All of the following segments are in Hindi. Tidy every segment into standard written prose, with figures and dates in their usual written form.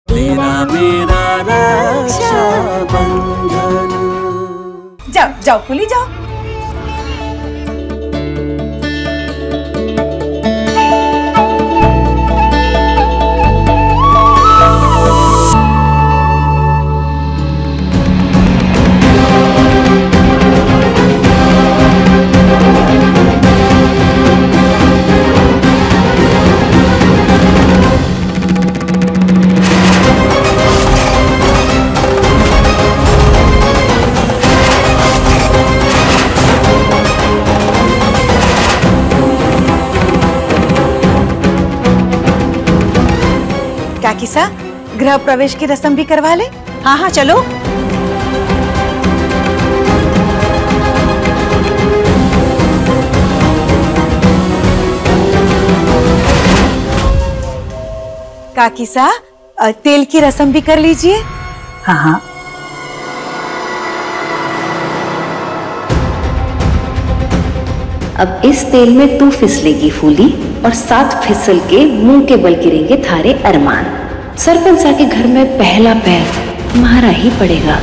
तेरा मेरा रक्षा बंधन। जाओ जाओ फूली जाओ। काकीसा, गृह प्रवेश की रस्म भी करवा ले। हाँ हाँ चलो। काकीसा, तेल की रस्म भी कर लीजिए। हाँ हाँ। अब इस तेल में तू फिसलेगी फूली, और साथ फिसल के मुंह के बल गिरेंगे थारे अरमान। सरपंचा के घर में पहला पैर तुम्हारा ही पड़ेगा।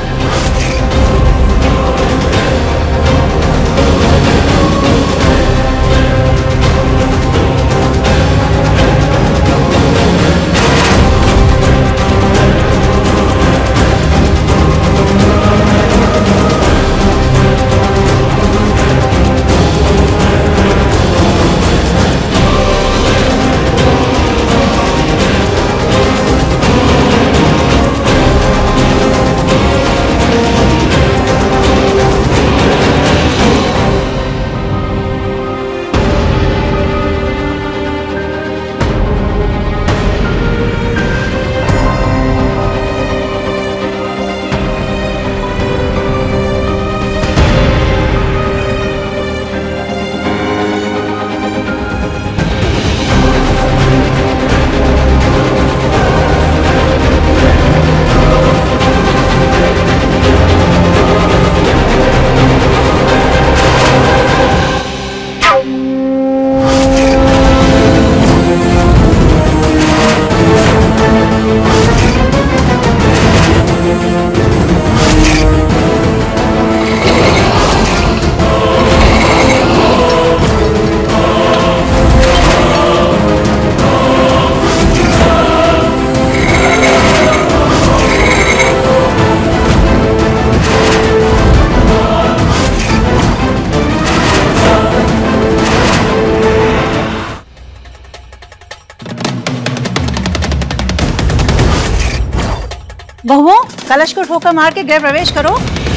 बहुओं, कलश को ठोकर मार के गृह प्रवेश करो।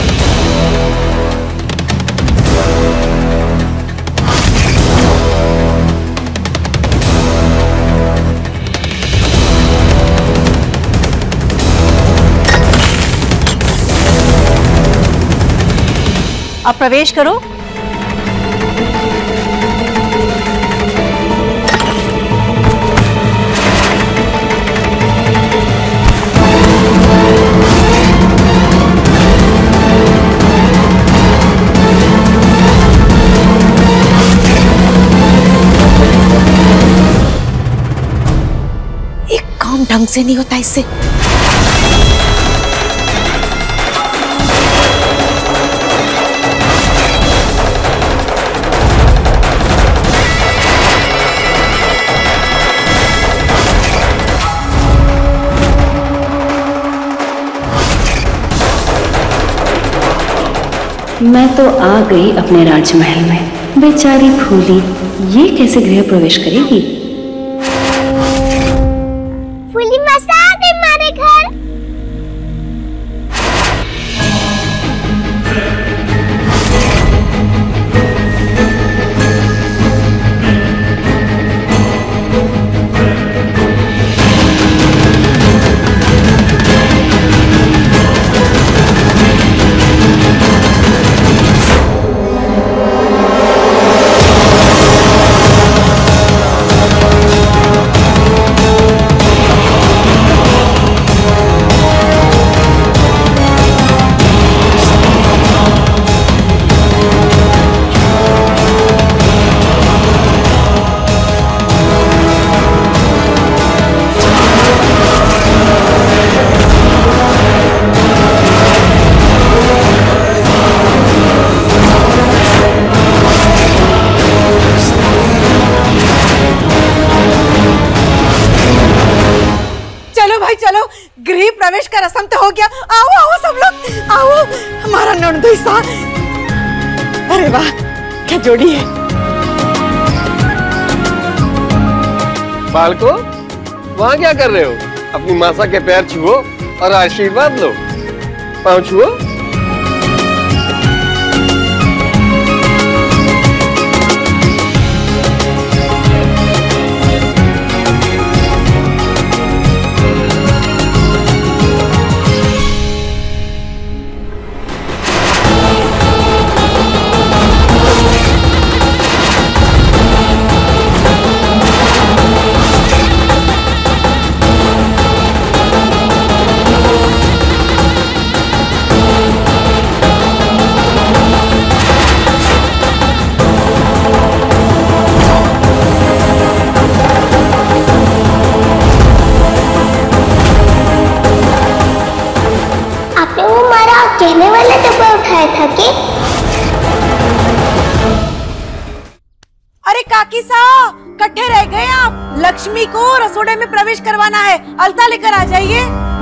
अब प्रवेश करो। ढंग से नहीं होता इससे। मैं तो आ गई अपने राजमहल में। बेचारी फूली ये कैसे गृह प्रवेश करेगी? फूली मसा आ गई हमारे घर। चलो भाई चलो, गृह प्रवेश का रस्म तो हो गया। आओ आओ सब लोग आओ, हमारा ननदोई सा। अरे वाह क्या जोड़ी है। बालको, वहाँ क्या कर रहे हो? अपनी मासा के पैर छुओ और आशीर्वाद लो। पाँव छुओ। कहने वाला डब्बा उठाया था कि? अरे काकी सा, कट्ठे रह गए आप। लक्ष्मी को रसोड़े में प्रवेश करवाना है, अलता लेकर आ जाइए।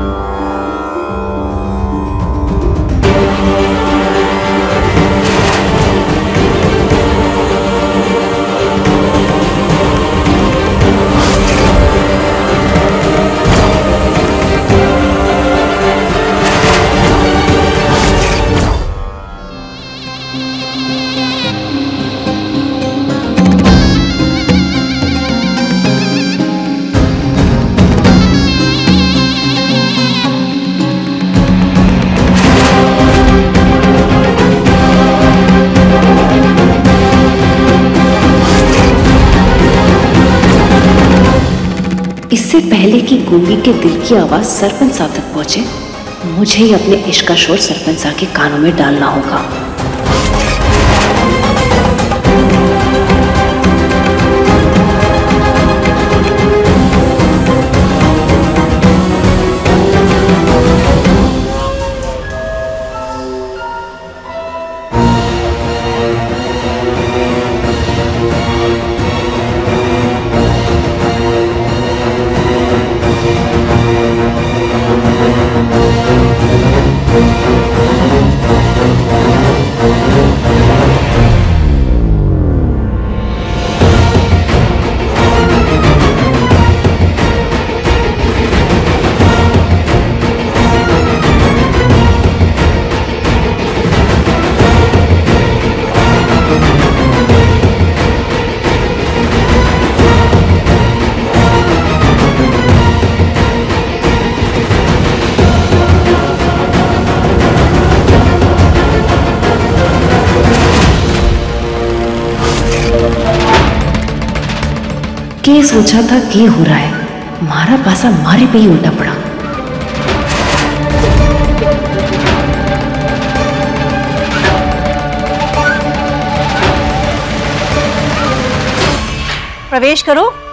इससे पहले कि गूंगी के दिल की आवाज सरपंच साहब तक पहुंचे, मुझे ही अपने इश्क का शोर सरपंच साहब के कानों में डालना होगा। के सोचा था कि हो रहा है, मारा पासा मारे पे ही उल्टा पड़ा। प्रवेश करो।